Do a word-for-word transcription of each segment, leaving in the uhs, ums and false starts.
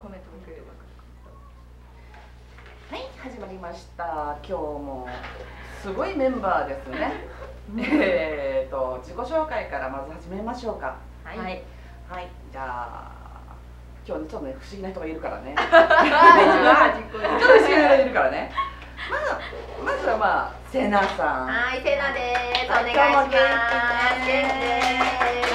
コメントもくれれば。 はい、始まりました。今日もすごいメンバーですね。えっと自己紹介からまず始めましょうか。 はい。 はい、はい、じゃあ今日ねちょっとね不思議な人がいるからね。ちょっと不思議な人がいるからね。まあまずはまあセナさん。 はい、セナです。お願いします。元気です。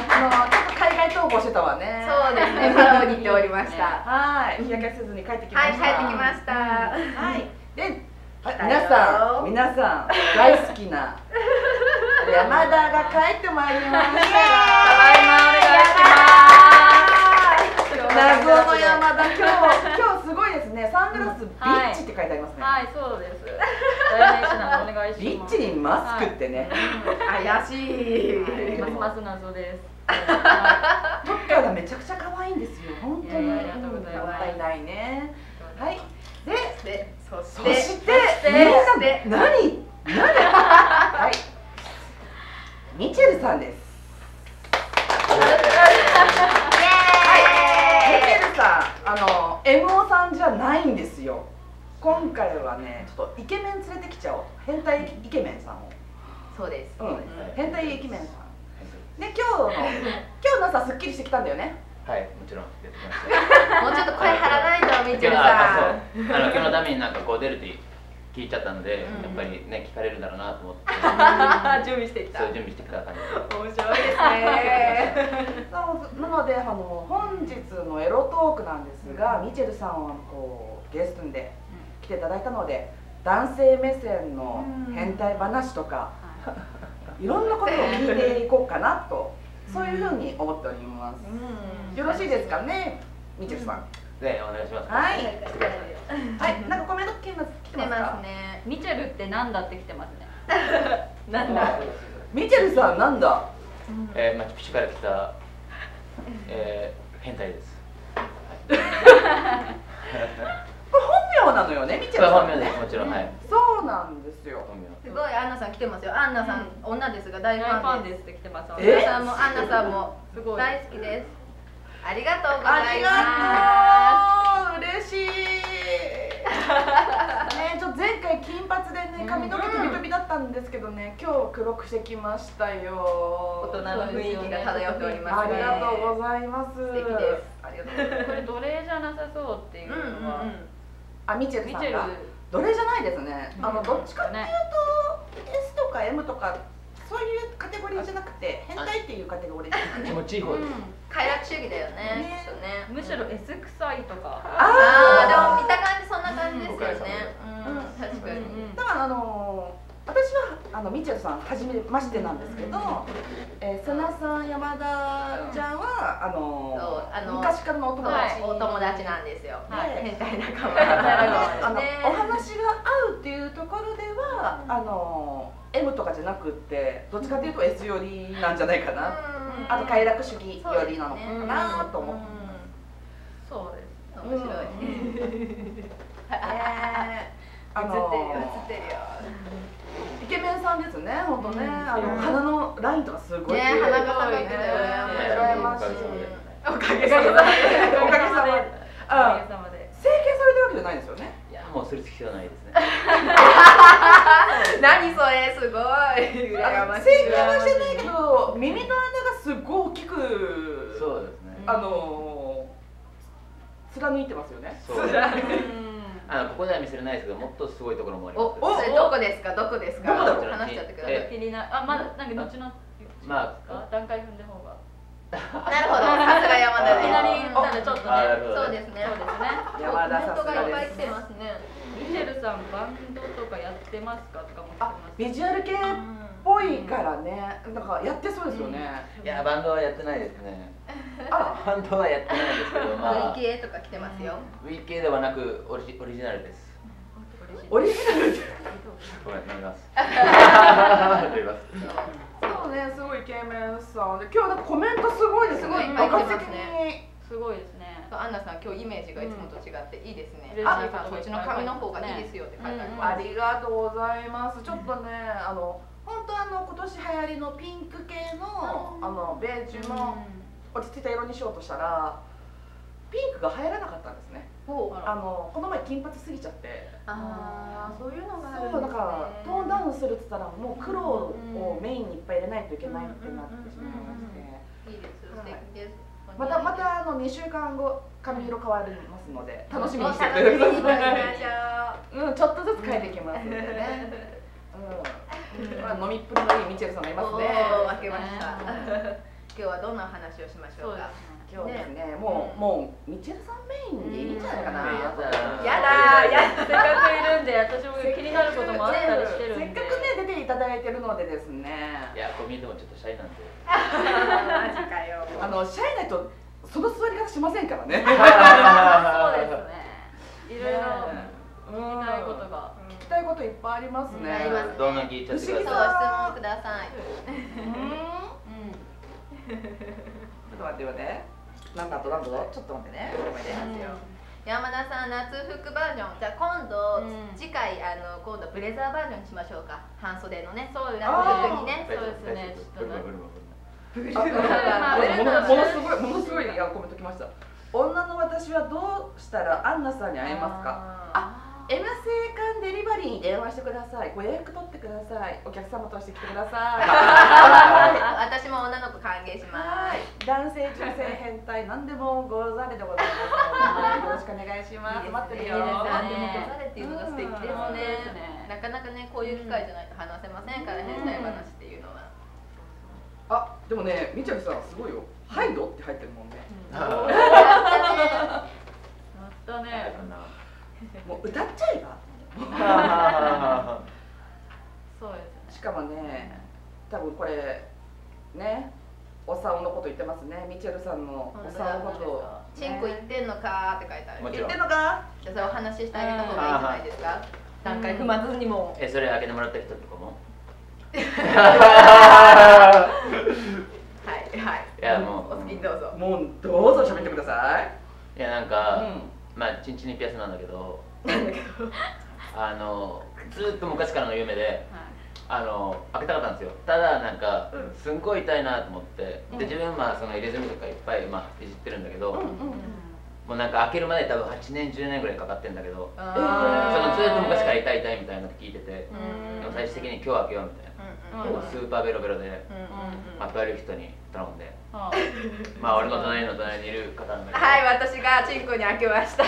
あのちょっと海外逃亡してたわね。 そうですね。パラオに行っておりました。 はい、日焼けせずに帰ってきました。 はい、帰ってきました。 はい。で、皆さん、皆さん大好きな山田が帰ってまいりました。ただいまお願いします。謎の山田、今日今日すごいですね。サングラスビッチって書いてありますね。 はい、そうです。代名詞なのお願いします。 ビッチにマスクってね、 怪しい。 ますます謎です。 トッカーがめちゃくちゃ可愛いんですよ。本当に。 ありがとうございます。 もったいないね。はい。で、 で、そそして、 して皆さん何何はい。ミチェルさんです。ミチェルさん、あの エムオー さんじゃないんですよ。今回はね、ちょっとイケメン連れてきちゃおう。変態イケメンさんを。 そうです。 うん、変態イケメンさん。で、今日の今日の朝すっきりしてきたんだよね。 はい、もちろんやってきました。 もうちょっと声張らないと、みちるあ、 さん。 そう。あの今日のためになんかこう出るって聞いちゃったので、やっぱりね聞かれるんだろうなと思って。 準備してきた。 そう準備してきた感じで。 面白いですね。 なのであの本日のエロトークなんですが、ミチェルさんはこうゲストで来ていただいたので、男性目線の変態話とかいろんなことを聞いていこうかなと、そういうふうに思っております。よろしいですかね、ミチェルさん。 ね、お願いします。 はい。 来てください。 はい、なんかコメント来てます来てますか。 ね。 ミチェルってなんだって来てますね。 なんだ。 ミチェルさんなんだ。 えー、マチュピチュから来た、えー、変態です。 これ本名なのよね、ミチェルさん。 本名です、もちろん、はい。 そうなんですよ。 本名。 すごい、アンナさん来てますよ。アンナさん、女ですが大フ大ファンァンで。 ですすって来てます。 アンナさんも、アンナさんもすごい大好きです。ありがとうござありいまがとう。嬉しい。ね、ちょっと前回金髪でね、髪の毛飛び飛びだったんですけどね、今日黒くしてきましたよ。 大人の雰囲気が漂っておりますね。 ありがとうございます。 素敵です。 ありがとうございます。 これ奴隷じゃなさそうっていうのは。 あ、ミチェルミチェルさんが奴隷じゃないですね。あのどっちかっていうと エス とか エム とかそういうカテゴリーじゃなくて変態っていうカテゴリーですね。 気持ちいい方です。 快楽主義だよね。 ねきっとね。 むしろ エス 臭いとか。 ああ、でも見た感じそんな感じですよね。うん、確かに。 だからあの私はあのミチェルさん初めましてなんですけど、えー、セナさん、山田ちゃんはあのあの昔からのお友達、 お友達なんですよ。変態仲間。 あのお話が合うっていうところではあの エム とかじゃなくってどっちかというと エス 寄りなんじゃないかな。あと快楽主義寄りなのかなと思って。 そうです。 面白い。 あの映ってるよ。 イケメンさんですね、本当ね。あの鼻のラインとかすごい。 ね、鼻が高くて羨ましい。 おかげさまで。 おかげさまで。あ、整形されてるわけじゃないですよね。 いや、もうする必要ないですね。 何それ、すごい。羨ましい。 整形はしてないけど、耳の穴がすごい大きく。 そうですね。 あの貫いてますよね。 そうです。あのここでは見せれないですけど、もっとすごいところもあります。 お、それどこですか、どこですか。 どこだろう。 話しちゃってください。 気にな、あ、まだなんか後の。 まあ、段階踏んだ方が。 なるほど、さすが山田で。 いきなり言ったらちょっとね。 そうですね。 そうですね。 山田さんがいっぱい来てますね。 ミチェルさんバンドとかやってますかとかも。 あ、ビジュアル系っぽいからね、なんかやってそうですよね。 いや、バンドはやってないですね。あ、バンドはやってないですけど、まあ。 V 系とか来てますよ。 V 系ではなく、オリジオリジナルです。 オリジナル。 ごめん、飲みます。 そうね、すごいイケメンさんで、今日なんかコメントすごいですね。 すごいいっぱい来てますね。 すごいですね。 アンナさん、今日イメージがいつもと違っていいですね。 あ、 そっちの髪の方がいいですよって書いてあります。 ありがとうございます。ちょっとね、あの本当あの今年流行りのピンク系のあのベージュの落ち着いた色にしようとしたら、 ピンクが流行らなかったんですね。 ほう。 あのこの前金髪すぎちゃって、 ああ、そういうのがあるんですね。 そうだからトーンダウンするって言ったらもう黒をメインにいっぱい入れないといけないってなってしまいまして、 いいです、素敵です。 またまたあのにしゅうかんご髪色変わりますので楽しみにして楽くだしみにしまさい。 しょうん、ちょっとずつ変えていきますのでね。うん、まあ飲みっぷりのいいミチェルさんがいますね。 おー、負けました。今日はどんな話をしましょうか。 今日ですね、もうもうミチェルさんメインでいいんじゃないかな。 やだー、やせっかくいるんで、私も気になることもあったりしてるんで。 せっかくね出ていただいてるのでですね。 いや、こう見えてもちょっとシャイなんで。 マジかよ。 あのシャイな人その座り方しませんからね。 そうですね。いろいろ聞きたいことが。 聞きたいこといっぱいありますね。 ありますね。 どんどん聞いちゃってくだそう、質さ問ください。 ちょっと待ってよね。なんだとなんだと、ちょっと待ってね。ごめんね。 山田さん、夏服バージョン。じゃあ今度、 うん次回あの今度ブレザーバージョンにしましょうか。半袖のね。 そうですね。 夏服にね。 そうですね。ちょっとね。 あ、ものすごいものすごいいやコメント来ました。女の私はどうしたらアンナさんに会えますか。あ、エマ製缶デリバリーに電話してください。ご予約取ってください。お客様として来てください。 私も女の子歓迎します。 男性、女性、変態、何でもござれでございますので、よろしくお願いします。待ってるよ。 何でもござれっていうのが素敵ですね。なかなかね、こういう機会じゃないと話せませんから、変態話っていうのは。 あ、でもね、みちゃみさんすごいよ。ハイドって入ってるもんね。 やったね。 やったね。 もう歌っちゃえば。 そうです。 しかもね、多分これね、おさおのこと言ってますね。ミチェルさんのおさおのこと。 チンコ言ってんのかって書いてある。 言ってんのか。 じゃあそれお話ししてあげた方がいいんじゃないですか。段階踏まずにも。 え、それあげてもらった人とかも。 はいはい。 いやもうお好きにどうぞ。 もうどうぞ喋ってください。 いやなんか、まあチンチンにピアスなんだけど、あのずっと昔からの夢で、あの開けたかったんですよ。ただなんかすんごい痛いなと思って、で自分まあその入れ墨とかいっぱいまあいじってるんだけど、もうなんか開けるまで多分はちねんじゅうねんぐらいかかってんだけど、そのずっと昔から痛い痛いみたいなの聞いてて、でも最終的に今日開けようみたいな。スーパーベロベロで、まとえる人に頼んで、まあ俺の隣の隣にいる方なんだけど、 はい、私がチンコに開けました。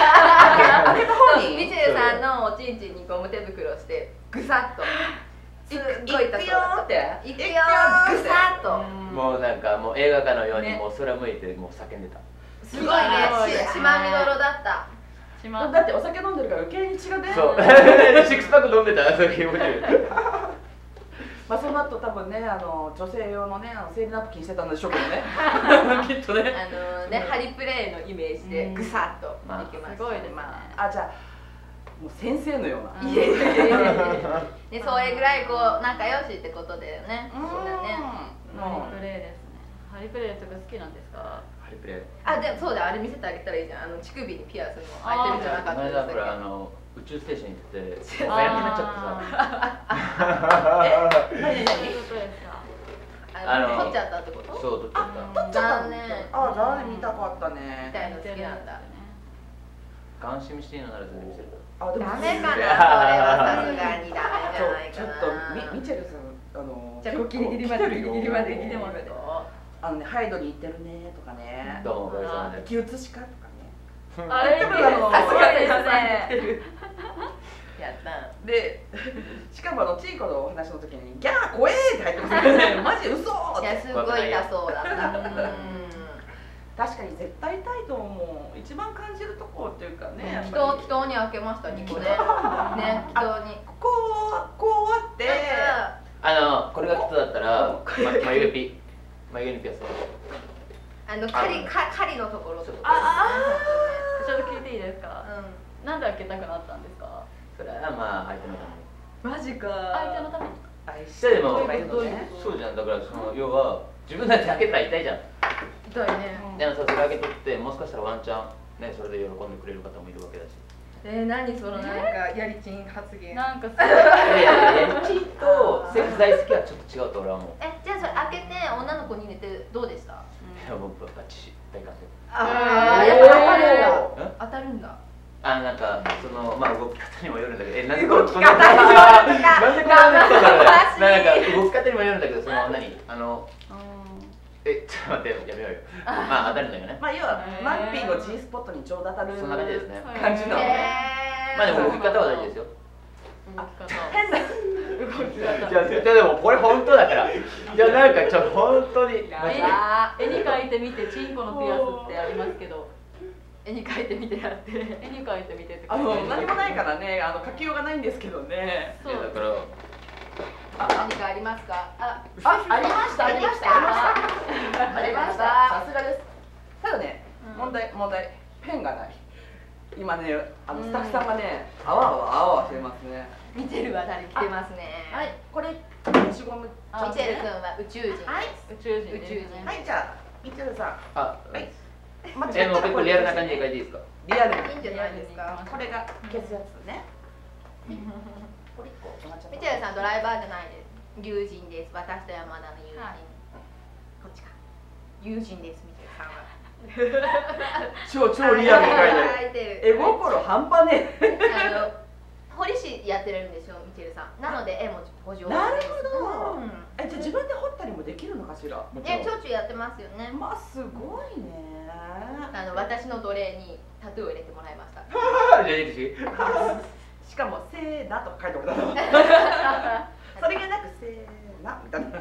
ミチェルさんのおちんちんにゴム手袋をしてぐさっと。すっごい痛そうだった。いくよーぐさっと。 もうなんかもう映画館のようにもう空向いてもう叫んでた。 すごいね、しまみどろだった。 だってお酒飲んでるから余計に血が出る。 そう。シックスパック飲んでた。そういう気持ち。 まあその後多分ね、あの女性用のね、あの生理ナプキンしてたんでしょうけどね。きっとね。 あのね、ハリプレイのイメージでぐさっといきました。 すごいですね。 あ、じゃあもう先生のような。 いやいやいやいや。で、それぐらいこう仲良しってことだよね。そうだね。 ハリプレイですね。ハリプレイとか好きなんですか？ ハリプレイ。 あ、でもそうだ、あれ見せてあげたらいいじゃん。あの乳首にピアスの開いてるんじゃなかったですか？ この間ほらあの宇宙ステーションに行ってて、おやになっちゃってさ。 何何どういうことですか？ あの取っちゃったってこと？ そう取っちゃった。 取っちゃった。 残念。 あ、残念見たかったね。 みたいの好きなんだ。 ガンシムシティのなら全然見せる。 ダメかな、それはさすがにダメじゃないかな。 ちょっとミチェルさん、あのじゃあギリギリまでギリギリまで来てますよ。 あのね、ハイドに行ってるねとかね。 どうもおかげさまで。 気写しかとかね。 あれ、さすがですね。 やった。 で、しかもあのチーコのお話の時にギャー怖えって入ってますよね。マジ嘘って。 いや、すごい痛そうだった。 確かに絶対痛いと思う。一番感じるところっていうかね。 祈祷祈祷に開けましたにこね。ね、祈祷に。 こうこうあって。 あのこれがきっとだったら眉毛ピ眉毛にピアス。 あの狩り狩りのところとか。 ああ。ちょっと聞いていいですか？うん。なんで開けたくなったんですか？ それはまあ相手のために。 マジか。 相手のために。 でもそうじゃん、だからその要は自分だって開けたら痛いじゃん。 痛いね。 でもさ、それ開けとってもしかしたらワンチャンね、それで喜んでくれる方もいるわけだし。 えー、何そのなんかやりちん発言。 なんかすごい。いやいや、やりちんとセックス大好きはちょっと違うと俺は思う。 え、じゃあそれ開けて女の子に入れてどうでした？ でも僕はバッチシ大歓声。 ああ、やっぱ当たるんだ。当たるんだ。 あ、なんかそのまあ動き方にもよるんだけど、え、なんで動き方にもよるんなんでこんなことだろう。 詳しいなんか動き方にもよるんだけど、その何あのえ、ちょっと待ってやめようよ。まあ当たるんだよね。 まあ要はマッピーの G スポットにちょうど当たるそんな感じですね。 感じなのね。 まあでも動き方は大事ですよ。 動き方変なじゃあじゃあでもこれ本当だから。いやなんかちょっと本当に。 絵に描いてみてチンコのピアスってありますけど、絵に描いてみてやって絵に描いてみてってあの何もないからね、あの書きようがないんですけどね。 そうだから何かありますか？あ、 あ、ありましたありましたありました。さすがです。ただね、問題問題ペンがない。今ね、あのスタッフさんがね、あわあわあわあわしてますね。 ミチェルは誰来てますね。 はい、これ消しゴム。 ミチェル君は宇宙人。 はい、 宇宙人宇宙人。 はい、じゃあミチェルさん。 あ、 はい。 え、もう結構リアルな感じで書いていいですか？ リアル。 いいんじゃないですか。 これが消すやつね。これ一個止まっちゃった。 ミチェルさんドライバーじゃないです。友人です。私と山田の友人。こっちか。友人です。ミチェルさんは。 超超リアルに書いてる。絵心半端ねえ。 あの彫り師やってるんですよ、ミチェルさん。なので絵もご上手です。 なるほど。 うんえ、じゃあ自分で彫ったりもできるのかしら。 ね、ちょっちゅうやってますよね。 まあすごいね。 あの私の奴隷にタトゥーを入れてもらいました。 しかもせーなとか書いておるだろう。それがなくせーなみたいな。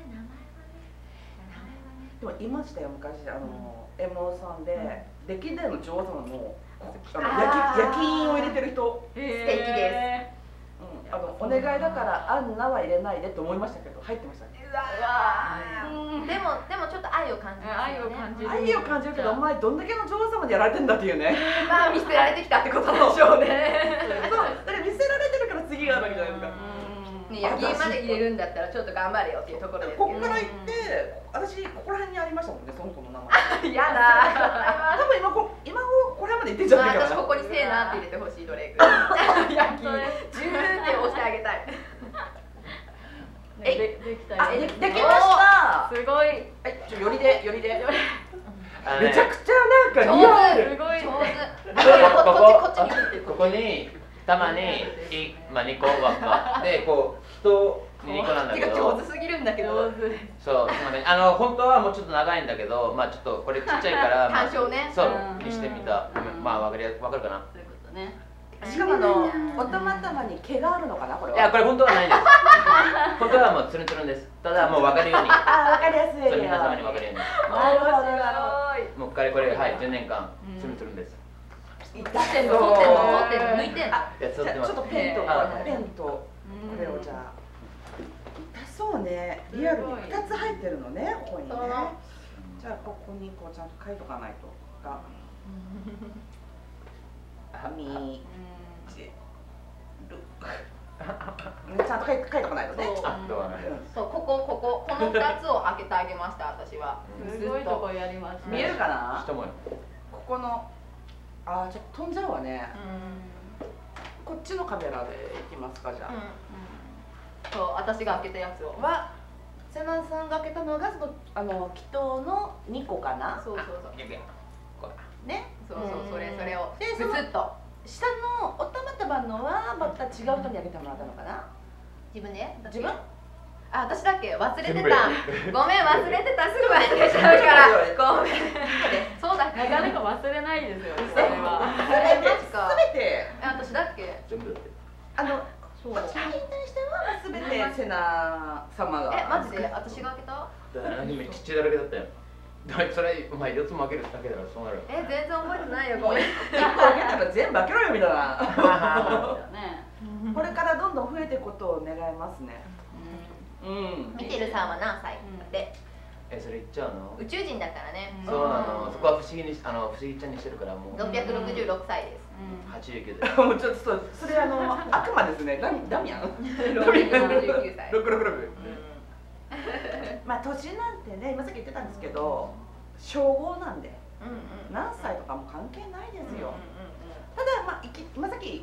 でもいましたよ昔あのエモさんで出来での女王様のあの焼き焼き印を入れてる人。 素敵です。 あのお願いだからアンナは入れないでと思いましたけど入ってましたね。 うわでもでもちょっと愛を感じます愛を感じる。 愛を感じるけどお前どんだけの女王様でやられてんだっていうね。 まあ見捨てられてきたってことでしょうね。 そうだから見せられてるから次があるわけじゃないですか。 ね、焼き印まで入れるんだったらちょっと頑張れよっていうところですけど。 ここから行って私ここら辺にありましたもんねその子の名前。 やだ。 多分今こ今これまで行ってんじゃないかな。 私ここにせーなって入れてほしいドレイク。焼き印ジューって押してあげたい。 でできたあ、 よ。 できました。 すごい。 はい、ちょよりでよりで。 あのねめちゃくちゃなんかリアル。 すごい。 上手。 こここっちこっちに振ってここにたまにいまあにこ輪っかでこう人にこなんだけてか上ど。 手すぎるんだけど。 上手。 そう、そんな感じあの本当はもうちょっと長いんだけど、まあちょっとこれちっちゃいから、まあ単勝ねそううんにしてみた。 うんまあわかりやわかるかな。 そういうことね。 しかもあのお玉玉に毛があるのかなこれは。 いやこれ本当はないんです。本当はもうつるんつるんです。ただもうわかるように。 あ、わかりやすいよ。 そう皆様にわかるように。 なるほどなるほど。 もうこれこれはいじゅうねんかんつるんつるんです。 痛取ってんの取ってんの取ってんの抜いてんの。 あ、 いやじゃあちょっとペンとはいペンとこれをじゃあ。痛そうね。リアルにふたつ入ってるのねここにね。じゃあここにこうちゃんと書いとかないと。が。み。ちゃんと書い書いとかないとね。 あ、どうも。 そうこここここのふたつを開けてあげました私は。 すごいとこやりますね。 見えるかな？ 人もよ。 ここのあーちょっと飛んじゃうわね。こっちのカメラでいきますかじゃあ。 そう私が開けたやつを。 は瀬名さんが開けたのがそのあの祈祷のにこかな。 そうそうそう。 ね。 そうそうそれそれをでブスッと。 下のおたまたまのはまた違う人にあげてもらったのかな。 自分で？ 自分？ あ、私だっけ忘れてた。 全部ごめん忘れてた。すぐ忘れちゃうから。ごめん。そうだっけ？ なかなか忘れないですよ。それは。 え、マジか。 すべてえ、私だっけ？ 全部だって。 あのそう。 こちらに対してはすべて瀬名様が。 え、マジで私が開けた？ だから何めっちゃ血だらけだったよ。だからそれお前四つも開けるだけだからそうなる。 え、全然覚えてないよ。ごめん。 一個開けたら全部開けろよみたいな。 ね。 これからどんどん増えていくことを願いますね。うん。 ミテルさんは何歳？で、 え、それ言っちゃうの？ 宇宙人だからね。 そうなの。そこは不思議にあの不思議ちゃんにしてるからもうろっぴゃくろくじゅうろくさいです。 はちじゅうきゅうで。 もうちょっとそうそれあの悪魔ですね。ダミダミアン。 ろっぴゃくろくじゅうきゅうさい。 六六六。まあ年なんてね今さっき言ってたんですけど称号なんで何歳とかも関係ないですよ。ただまあ今さっき言ってた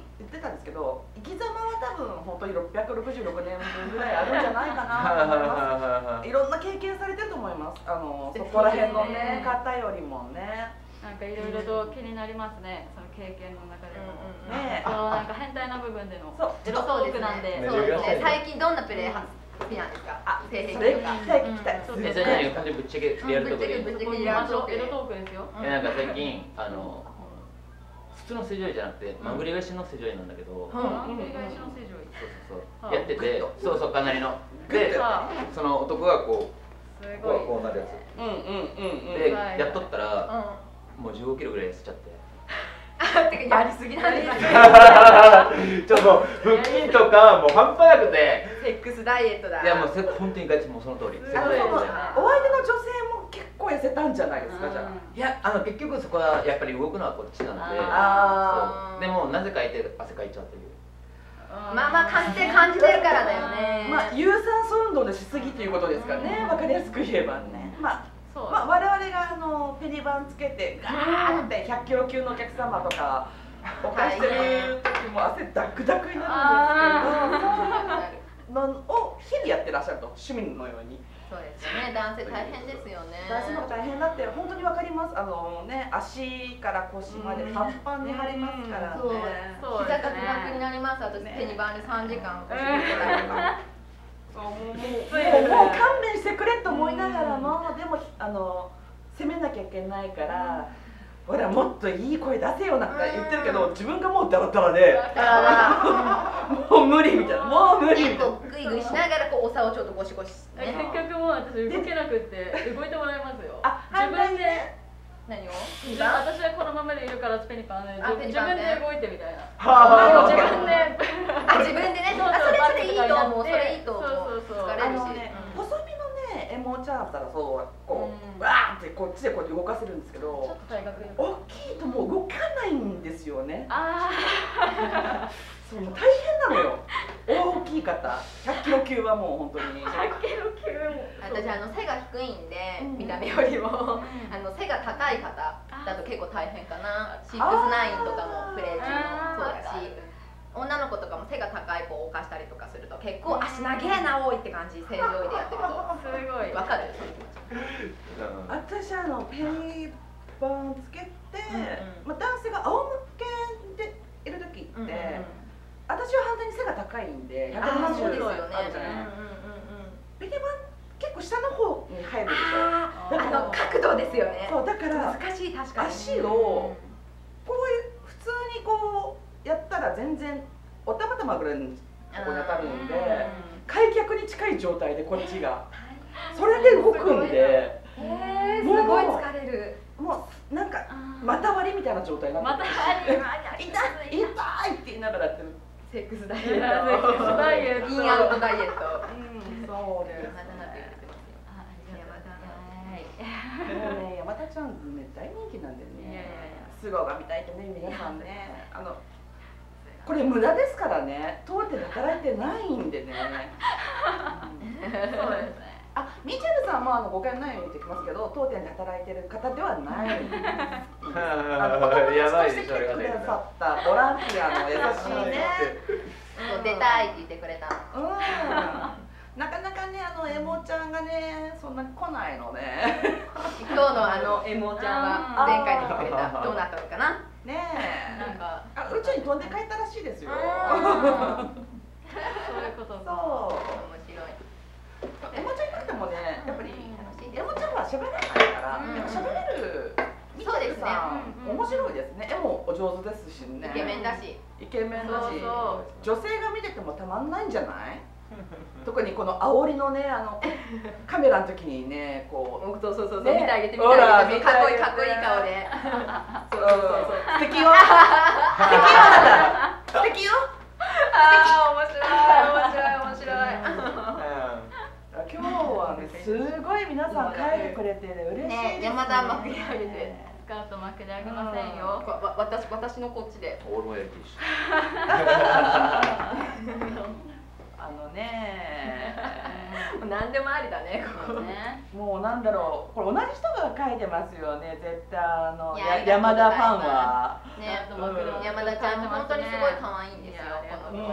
たんですけど、生き様は多分本当にろっぴゃくろくじゅうろくねんぶんぐらいあるんじゃないかなと思います。いろんな経験されてると思います。あのそこら辺のね方よりもね。 なんかいろいろと気になりますね。その経験の中でも。ね、そうなんか変態な部分でのエロトークなんで。 そうですね。最近どんなプレイ好きなんですか？あ、性癖とか。 聞きたい聞きたい。 え、それ何？本当にぶっちゃけリアルトークで。 ぶっちゃけリアルトーク。エロトークですよ。 え、なんか最近あの普通の正常位じゃなくてまぐり返しの正常位なんだけど。 まぐり返しの正常位。 そうそうそう。やってて、そうそうかなりの。で、その男がこうすごいこうなるやつ。 うんうんうんうん。 でやっとったらもうじゅうごキロぐらい痩せちゃって。 てかやりすぎなんですよ。 ちょっと腹筋とかもう半端なくて。 セックスダイエットだ。 いやもうせ本当にガチもうその通り。 あのお相手の女性も結構痩せたんじゃないですかじゃあ。 いやあの結局そこはやっぱり動くのはこっちなので。 ああ。でもなぜかいて汗かいちゃうっていう。 まあまあ感じて感じてるからだよね。 まあ有酸素運動でしすぎっていうことですからね。わかりやすく言えばね。まあ。まあ、我々があのペニバンつけてガーってひゃっキロ級のお客様とかお貸してる時も汗ダクダクになるんですけど、そういうのを日々やってらっしゃると趣味のように。 そうですよね。男性大変ですよね。 男性の方大変だって本当にわかります。あのね足から腰までパンパンに張りますからね。 膝が楽になります。私ペニバンでさんじかんお仕事したりとか。 もうもう勘弁してくれと思いながらも、でもあの責めなきゃいけないから、ほらもっといい声出せよなんか言ってるけど、自分がもうダラダラでもう無理みたいな、もう無理みたいな。 グイグイしながらこうお皿をちょっとゴシゴシ。 結局もう私動けなくって動いてもらいますよ。 あ、 自分で。 何を？ 私はこのままでいるからペニパンで自分で動いてみたいな。 自分で。 あ、自分でね。あ、それそれいいと思う。それいいと思う。 そうそうそう。 疲れるし。 細身のね、エモちゃんだったらそうこうわーってこっちでこうやって動かせるんですけど、大きいともう動かないんですよね。 ああ。 そう大変なのよ。大きい方、ひゃっキロ級はもう本当に。 ひゃっキロ級も。 私あの背が低いんで、見た目よりもあの背が高い方だと結構大変かな。シックスナインとかもプレー中もそうだし、女の子とかも背が高い子を犯したりとかすると結構足長えな多いって感じ。正常位でやってるとすごいわかる。 私あのペニバンつけて、まあ男性が仰向けでいる時って。私は反対に背が高いんでひゃくななじゅうあるじゃないですか。ペニバン結構下の方に入るでしょ。 あの角度ですよね。 そうだから難しい。確かに足をこういう普通にこうやったら全然おたまたまぐらいのとこに当たるんで、開脚に近い状態でこっちがそれで動くんで、 すごい疲れる。 もうなんか股割りみたいな状態になって、痛い痛いって言いながらやってる。 セックスダイエット、 ダイエット、 インアウトダイエット。 そうです。もうね、山田ちゃんね大人気なんでね。素顔が見たいってね皆さんね。あのこれ無駄ですからね。当店で働いてないんでね。 そうですね。 あ、ミチェルさんもあの誤解ないように言ってきますけど、当店で働いてる方ではない。 やばいでしょ。来てくださったボランティアの優しいね。 出たいって言ってくれた。 うん。なかなかね、あのエモちゃんがね、そんなに来ないのね。 今日のあのエモちゃんが前回に来てくれた。どうなったのかな。 ねえ。 なんかあ、宇宙に飛んで帰ったらしいですよ。 そういうことそう。 面白い。 エモちゃんいなくてもね、やっぱりエモちゃんは喋らないから、喋れる。 そうですね。 面白いですね。絵もお上手ですしね。 イケメンだし。 イケメンだし。女性が見ててもたまんないんじゃない？特にこの煽りのね、あのカメラの時にね、こう、 そうそうそう、見てあげて見てあげて、かっこいいかっこいい顔で。 そうそうそう。素敵よ。素敵よあなた。素敵よ。 ああ、面白い面白い面白い。 今日はね、すごい皆さん書いてくれて嬉しいですね。 山田まくり上げて。 スカートまくり上げませんよ。 私私のこっちで。 オールマイティーし。 あのね、 何でもありだねここね。 もうなんだろう、これ同じ人が書いてますよね。絶対あの山田ファンは。 ね、山田ちゃん本当にすごい可愛いんですよ。 と思います。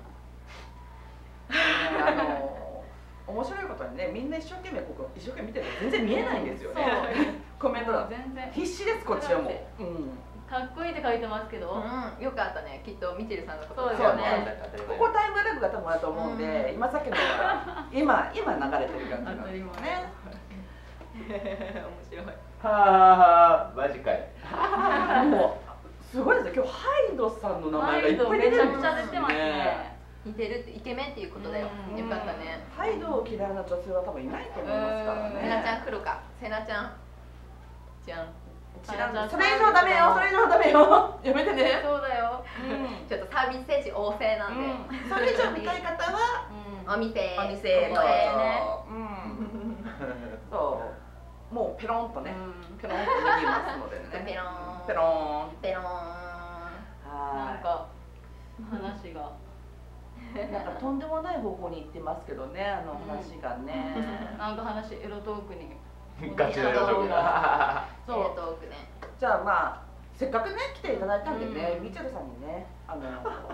あの面白いことにね、みんな一生懸命ここ一生懸命見てると全然見えないんですよね。コメントだ全然必死ですこっちはもう。 かっこいいって書いてますけど、 よかったね、きっとミチェルさんのことそうですよね。 ここタイムラグが多分あると思うんで、今さっきの今今流れてる感じなんですね。 面白い。 はあ、マジかい。 もうすごいですよ。今日ハイドさんの名前がいっぱい出てるんですね。 めちゃくちゃ出てますね。 似てるってイケメンっていうことだよ。よかったね。 ハイドを嫌いな女性は多分いないと思いますからね。 セナちゃん来るか。セナちゃん。じゃん。 それ以上ダメよ。それ以上ダメよ。やめてね。 そうだよ。 ちょっとサービス精神旺盛なんで。 それ以上見たい方はお店。 お店のね。そう。もうペロンとね。ペロンと脱ぎますのでね。 ペロン。 ペロン。 ペロン。 なんか話が。 なんかとんでもない方向に行ってますけどね、あの話がね。 なんか話エロトークに。 ガチのエロトークだ。 そう。トークね。 じゃあまあせっかくね来ていただいたんでね、ミチェルさんにね、あの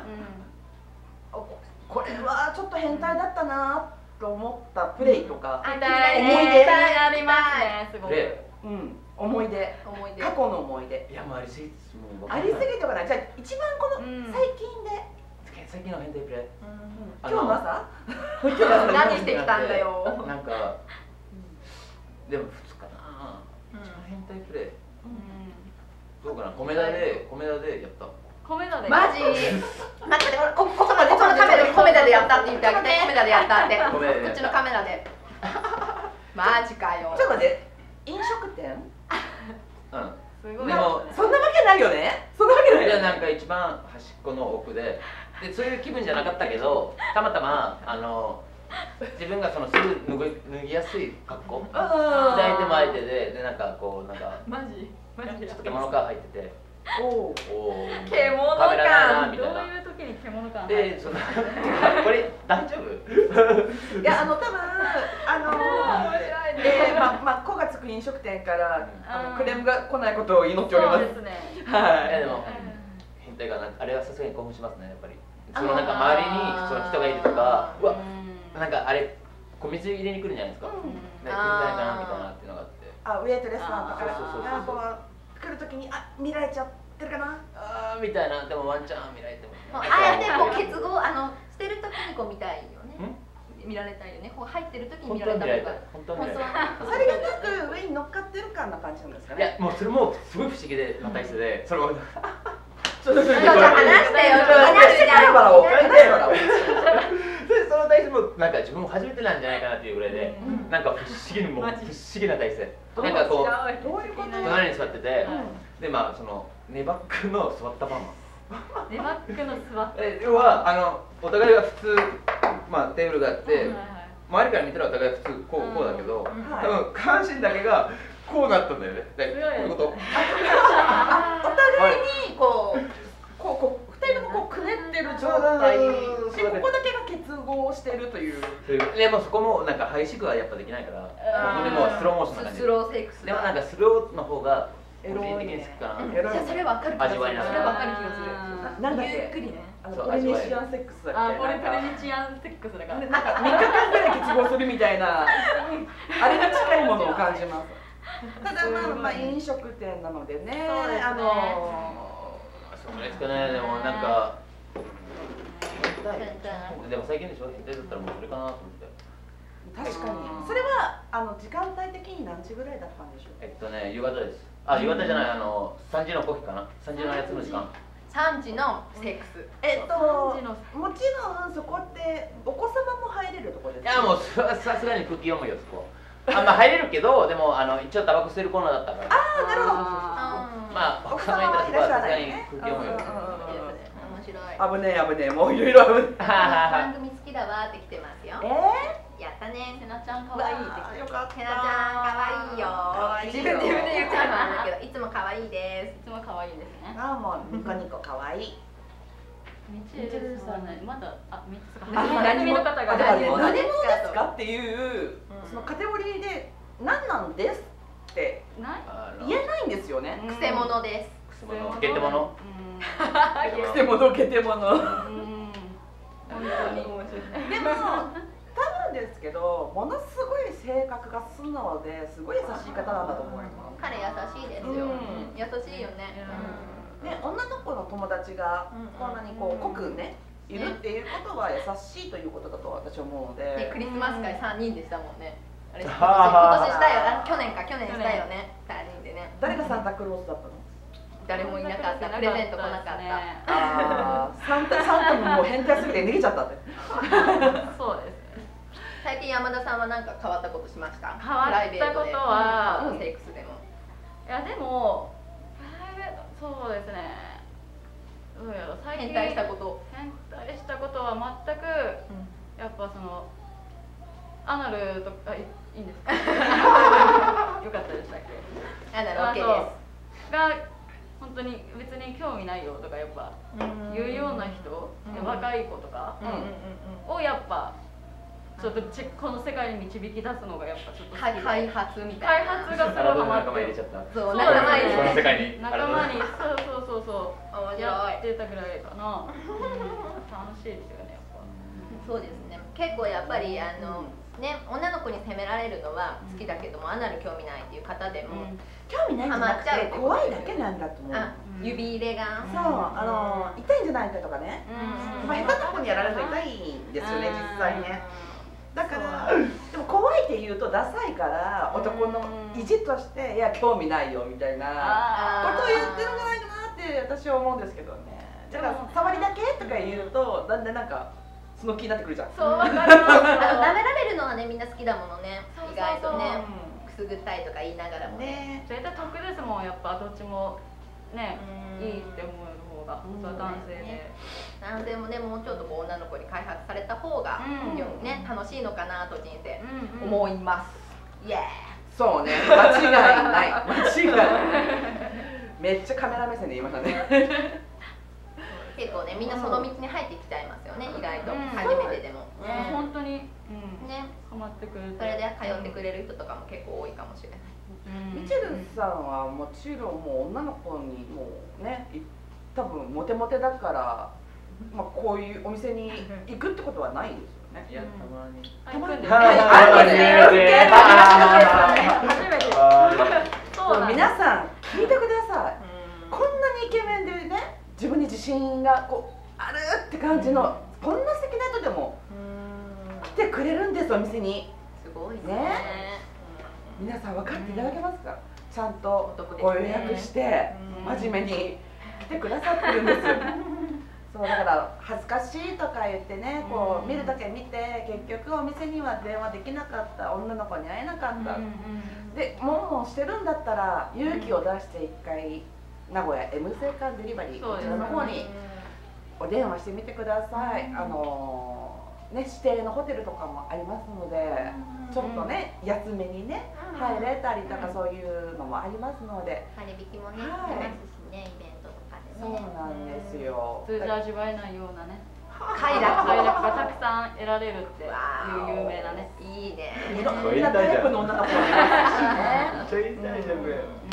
これはちょっと変態だったなと思ったプレイとか思い出ありますね。すごい。 うん、思い出、 思い出、 過去の思い出。 いやもうありすぎてもうありすぎてかな。じゃあ一番この最近で最近の変態プレイ。 今日の朝？ 何してきたんだよ。 なんかでも普通かな。一番変態プレイ。どうかな。米田で米田でやった。 米田で。 マジ？待ってこここまでこのカメラで米田でやったって言ってあげて。米田でやったって。こっちのカメラで。マジかよ。 ちょっと待って。飲食店？ うん。 すごい。 でもそんなわけないよね。そんなわけない。 いやなんか一番端っこの奥で、でそういう気分じゃなかったけど、たまたまあの自分がそのすぐ脱ぎ脱ぎやすい格好。相手も相手ででなんかこうなんかマジマジちょっと獣感入ってて。 おお。 獣カメラないな感。 みたいな。 どういう時に獣感。 でそのこれ大丈夫？ いやあの多分あのえままあ子がつく飲食店からあのクレームが来ないことを祈っております。 そうですね。 はい。でも変態かな。あれはさすがに興奮しますねやっぱり。そのなんか周りにその人がいるとか、うわなんかあれ小水入れに来るんじゃないですか。ね変態かなみたいなっていうのがあって。 あウェイトレスさんとかそうそうそうそう。 来るときにあ見られちゃってるかな。 ああみたいな。でもワンチャン見られても。 あえてこう結合あのしてるときにこう見たいよね。見られたいよね。こう入ってるときに見られたい。 本当に見られたい。 それがなく上に乗っかってる感な感じなんですかね。 いやもうそれもすごい不思議でまた一緒で、それも。 ちょっと話してよ。 話してからバラを。 その体勢もなんか自分も初めてなんじゃないかなっていうぐらいで、なんか不思議にもう不思議な体勢。なんかこう隣に座ってて、でまあそのネバックの座ったまま。 ネバックの座った。 え要はあのお互いが普通まあテーブルがあって、周りから見たらお互い普通こうこうだけど、多分下半身だけがこうなったんだよね。こういうこと。お互いにこうこうこう二人ともこうくねってる状態でここだけが結合してるという。 でもそこもなんかハイシクはやっぱできないから、ここでもスローモーションな感じ。 スローセックス。 でもなんかスローの方が個人的に好きかな。 いやそれわかる。 味わいながら。 それわかる気がする。 なんだっけ。 ゆっくりね。 ポリネシアンセックスだっけ。 あ、ポリネシアンセックスだから。 なんかみっかかんぐらい結合するみたいなあれに近いものを感じます。ただまあまあ飲食店なのでね。あの。 そうですかね。でもなんか。でも最近でしょ。変態だったらもうそれかなと思って。 確かに。それはあの時間帯的に何時ぐらいだったんでしょう。 えっとね夕方です。あ夕方じゃないあの三時のコーヒーかな。三時のやつの時間。 三時のセックス。 えっともちろんそこってお子様も入れるところですか。 いやもうさすがに空気読むよそこ。あまあ入れるけどでもあの一応タバコ吸えるコーナーだったから。 ああなるほど。 まあ奥様いたらさすがに空気読むよ。 面白い。 危ねえ危ねえもういろいろ危ねえ。 番組好きだわって来てますよ。 ええ？やったね。 セナちゃん可愛いって来て。 よかった。 セナちゃん可愛いよ。自分自分で言っちゃうんだけどいつも可愛いです。 いつも可愛いですね。 あもうニコニコ可愛い。 ミチェルさんねまだあみっつか。 何者の方が何者ですかっていうそのカテゴリーで何なんですって言えないんですよね。 くせ者です。 ゲテモノ。 くせ者ゲテモノ。 でも多分ですけど、ものすごい性格が素直ですごい優しい方なんだと思います。 彼優しいですよ。優しいよね。 ね、女の子の友達がこんなにこう濃くねいるっていうことは優しいということだと私は思うので。 でクリスマス会さんにんでしたもんね。あれ今年したよ。去年か去年したよね。さんにんでね。 誰がサンタクロースだったの？ 誰もいなかった。プレゼント来なかった。 ああ、サンタサンタももう変態すぎて逃げちゃったって。 そうです。 最近山田さんは何か変わったことしました？ 変わったことはセックスでも。 いやでもプライベートそうですね。どうやろ最近変態したこと。 変態したことは全くやっぱそのアナルとかいいんですか？よかったでしたっけ？ アナル OK です。 が本当に別に興味ないよとかやっぱ言うような人、若い子とかをやっぱちょっとこの世界に導き出すのがやっぱちょっと開発みたいな。 開発がすごいハマって。 そう仲間にこの世界に仲間にそうそうそうそうや面白いってたぐらいかな。楽しいですよねやっぱ。 そうですね。結構やっぱりあのね女の子に責められるのは好きだけどもアナル興味ないっていう方でも興味ないんじゃなくて怖いだけなんだと思う。 指入れがそうあの痛いんじゃないかとかね。まあ下手な子にやられると痛いんですよね実際ね。だからでも怖いって言うとダサいから男の意地としていや興味ないよみたいなことを言ってるんじゃないかなって私は思うんですけどね。だから触りだけとか言うとだんだんなんかその気になってくるじゃん。 そうわかります。舐められるのはねみんな好きだものね。意外とねくすぐったいとか言いながらもね。 絶対得ですもんやっぱどっちもねいいって思える方が男性で。 男性もねもうちょっとこう女の子に開発された方がね楽しいのかなと人生思います。イエー。 そうね間違いない間違いない。めっちゃカメラ目線で言いましたね。 結構ねみんなその道に入ってきちゃいますよね意外と初めてでも。 本当にねハマってくれる。 それで通ってくれる人とかも結構多いかもしれない。 ミチェルさんはもちろんもう女の子にもうね多分モテモテだからまあこういうお店に行くってことはないですよね。 いやたまに。 たまに。 あるんですね。 そう皆さん聞いてください。こんなにイケメンでね自分に自信がこうあるって感じのこんな素敵な人でも来てくれるんですお店に。 すごいね。皆さん分かっていただけますか？ちゃんとご予約して真面目に来てくださってるんです。そうだから恥ずかしいとか言ってねこう見るだけ見て結局お店には電話できなかった女の子に会えなかったでもうしてるんだったら勇気を出して一回名古屋 エム セーカーデリバリーこちらの方にお電話してみてください。あのね指定のホテルとかもありますのでちょっとね安めにね入れたりとかそういうのもありますので割引もねありますしねイベントとかでね。 そうなんですよ。 通常味わえないようなね快楽快楽がたくさん得られるっていう有名なね。 いいね。 いろんなタイプの女の子がいますしね。 大丈夫。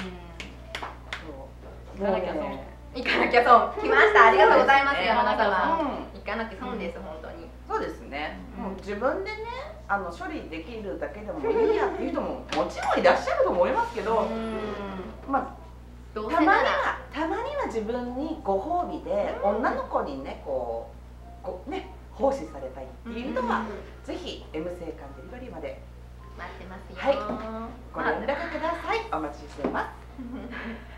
行かなきゃ損。 行かなきゃ損。来ました。ありがとうございます山田様。行かなきゃ損です本当に。 そうですね。もう自分でねあの処理できるだけでもいいやっていう人ももちろんいらっしゃると思いますけど、まあ。たまにはたまには自分にご褒美で女の子にねこうこうね奉仕されたいっていう人はぜひ エム セーカーデリバリーまで待ってますよ。 はいご連絡ください。お待ちしています。